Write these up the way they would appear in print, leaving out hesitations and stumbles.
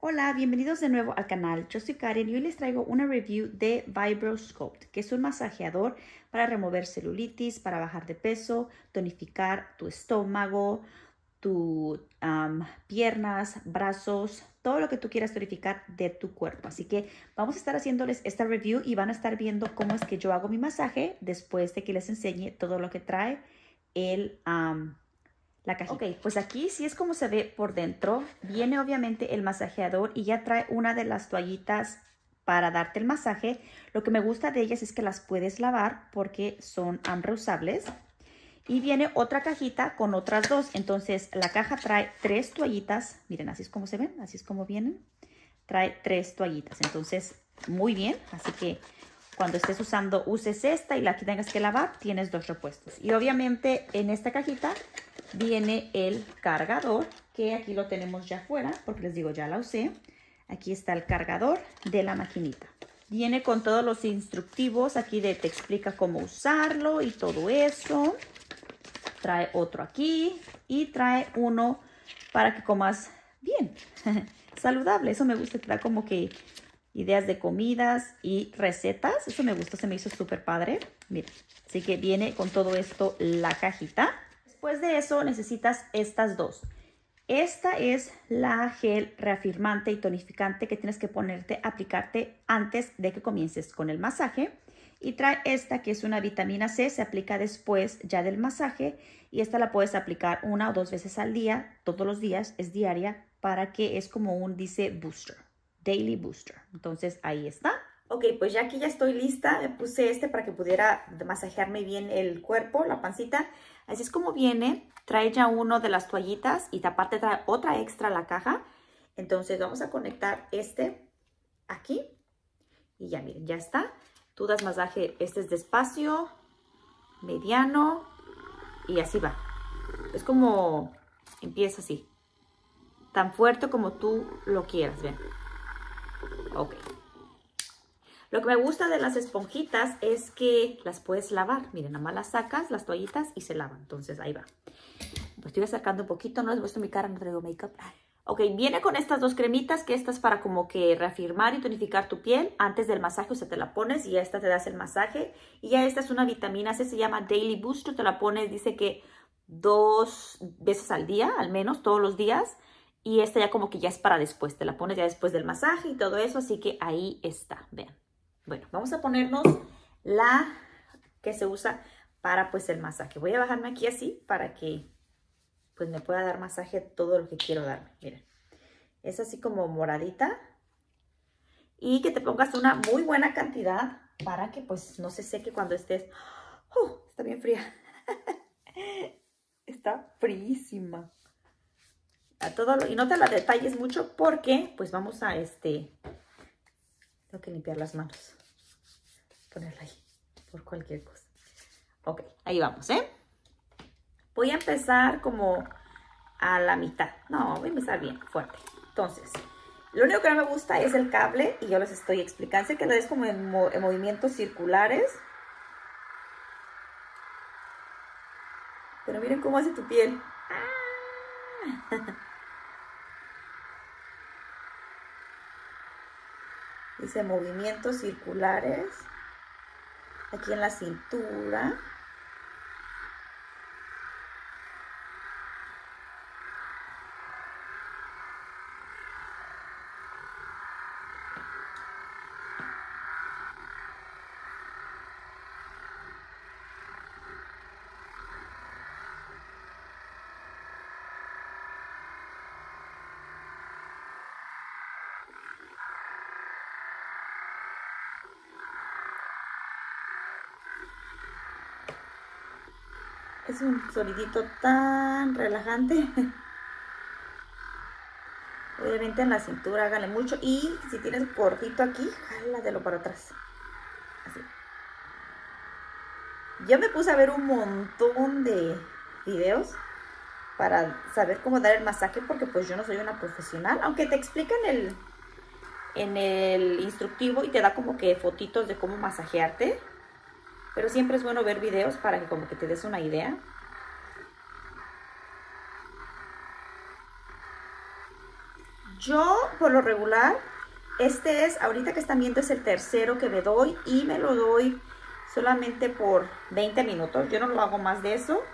Hola, bienvenidos de nuevo al canal. Yo soy Karen y hoy les traigo una review de VibroSculpt, que es un masajeador para remover celulitis, para bajar de peso, tonificar tu estómago, tus piernas, brazos, todo lo que tú quieras tonificar de tu cuerpo. Así que vamos a estar haciéndoles esta review y van a estar viendo cómo es que yo hago mi masaje después de que les enseñe todo lo que trae la cajita. Ok, pues aquí sí es como se ve por dentro. Viene obviamente el masajeador y ya trae una de las toallitas para darte el masaje. Lo que me gusta de ellas es que las puedes lavar porque son reusables. Y viene otra cajita con otras dos. Entonces la caja trae 3 toallitas. Miren, así es como se ven, así es como vienen. Trae 3 toallitas. Entonces, muy bien. Así que cuando estés usando, uses esta y la que tengas que lavar, tienes 2 repuestos. Y obviamente en esta cajita viene el cargador, que aquí lo tenemos ya afuera, porque les digo, ya la usé. Aquí está el cargador de la maquinita. Viene con todos los instructivos, aquí te explica cómo usarlo y todo eso. Trae otro aquí y trae uno para que comas bien, saludable. Eso me gusta, te da como que ideas de comidas y recetas. Eso me gustó, se me hizo súper padre. Miren, así que viene con todo esto la cajita. Después de eso necesitas estas dos. Esta es la gel reafirmante y tonificante que tienes que ponerte, aplicarte antes de que comiences con el masaje. Y trae esta que es una vitamina C, se aplica después ya del masaje. Y esta la puedes aplicar 1 o 2 veces al día, todos los días, es diaria, para que es como un, dice, booster, daily booster. Entonces ahí está. Ok, pues ya aquí ya estoy lista. Me puse este para que pudiera masajearme bien el cuerpo, la pancita. Así es como viene. Trae ya uno de las toallitas y aparte trae otra extra la caja. Entonces vamos a conectar este aquí. Y ya miren, ya está. Tú das masaje, este es despacio, mediano y así va. Es como, empieza así. Tan fuerte como tú lo quieras, vean. Ok. Lo que me gusta de las esponjitas es que las puedes lavar. Miren, nada más las sacas, las toallitas, y se lavan. Entonces, ahí va. Pues estoy sacando un poquito. No les muestro mi cara, no traigo make-up. Ok, viene con estas 2 cremitas, que esta es para como que reafirmar y tonificar tu piel. Antes del masaje, o sea, te la pones y esta te das el masaje. Y ya esta es una vitamina C, se llama Daily Booster. Te la pones, dice que 2 veces al día, al menos, todos los días. Y esta ya como que ya es para después. Te la pones ya después del masaje y todo eso. Así que ahí está, vean. Bueno, vamos a ponernos la que se usa para pues el masaje. Voy a bajarme aquí así para que pues me pueda dar masaje todo lo que quiero darme. Miren, es así como moradita. Y que te pongas una muy buena cantidad para que pues no se seque cuando estés. Está bien fría. Está fríísima. Y no te la detalles mucho porque pues vamos a tengo que limpiar las manos. Ponerla ahí por cualquier cosa. Ok, ahí vamos, ¿eh? Voy a empezar como a la mitad. No, voy a empezar bien, fuerte. Entonces, lo único que no me gusta es el cable y yo les estoy explicando. Sé que lo es como en movimientos circulares. Pero miren cómo hace tu piel. ¡Ah! Dice movimientos circulares. Aquí en la cintura. Es un sonidito tan relajante. Obviamente en la cintura háganle mucho. Y si tienes cortito aquí, jálatelo para atrás. Así. Yo me puse a ver un montón de videos para saber cómo dar el masaje porque pues yo no soy una profesional. Aunque te explican en el instructivo y te da como que fotitos de cómo masajearte. Pero siempre es bueno ver videos para que como que te des una idea. Yo, por lo regular, este es, ahorita que están viendo, es el tercero que me doy y me lo doy solamente por 20 minutos. Yo no lo hago más de eso.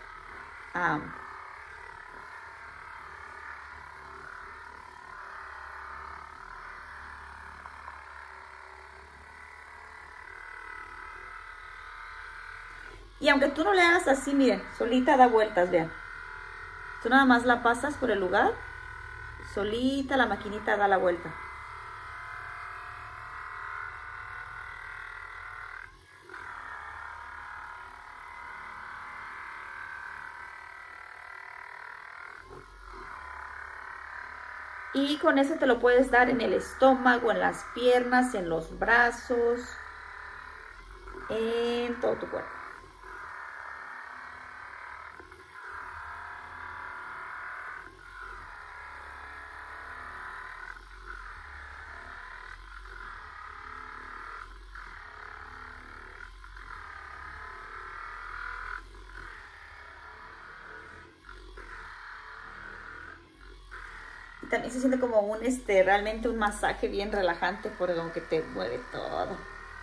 Y aunque tú no le hagas así, miren, solita da vueltas, vean. Tú nada más la pasas por el lugar, solita la maquinita da la vuelta. Y con eso te lo puedes dar en el estómago, en las piernas, en los brazos, en todo tu cuerpo. También se siente como un, realmente un masaje bien relajante porque como que te mueve todo.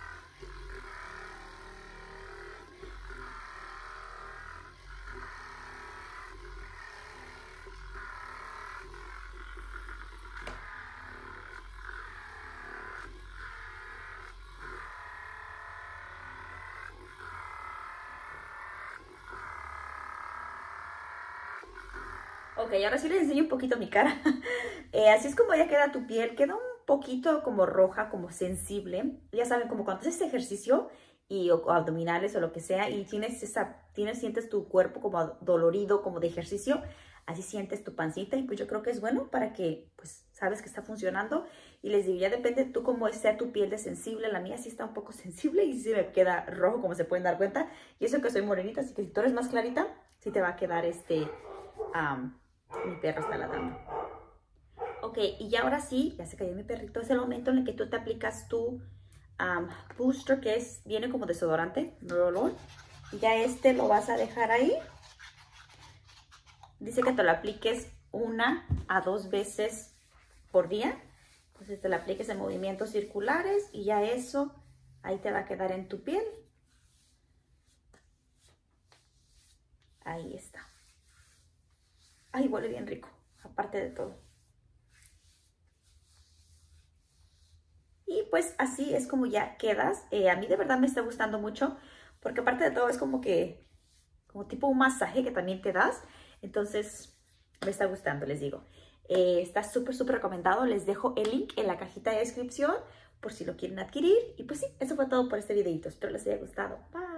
Ok, ahora sí les enseño un poquito mi cara. Así es como ya queda tu piel. Queda un poquito como roja, como sensible. Ya saben, como cuando haces ejercicio o abdominales o lo que sea y sientes tu cuerpo como dolorido, como de ejercicio. Así sientes tu pancita y pues yo creo que es bueno para que pues sabes que está funcionando. Y les digo, ya depende tú cómo sea tu piel de sensible. La mía sí está un poco sensible y sí me queda rojo, como se pueden dar cuenta. Y eso que soy morenita, así que si tú eres más clarita, sí te va a quedar mi perro está ladrando. Ok, y ya ahora sí, ya se cayó mi perrito. Es el momento en el que tú te aplicas tu booster, que viene como desodorante, roll-on. Ya lo vas a dejar ahí. Dice que te lo apliques 1 a 2 veces por día. Entonces te lo apliques en movimientos circulares y ya eso ahí te va a quedar en tu piel. Ahí está. Ay, huele bien rico, aparte de todo. Y pues así es como ya quedas. A mí de verdad me está gustando mucho, porque aparte de todo es como tipo un masaje que también te das. Entonces me está gustando, les digo. Está súper, súper recomendado. Les dejo el link en la cajita de descripción por si lo quieren adquirir. Y pues sí, eso fue todo por este videito. Espero les haya gustado. Bye.